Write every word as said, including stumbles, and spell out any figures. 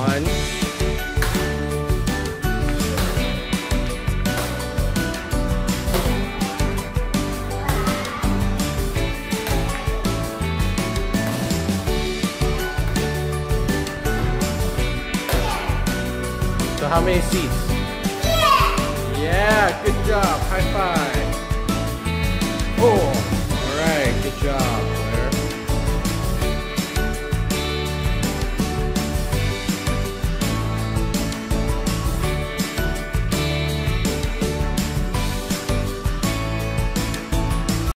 One. So how many seats? Yeah! Yeah, good job.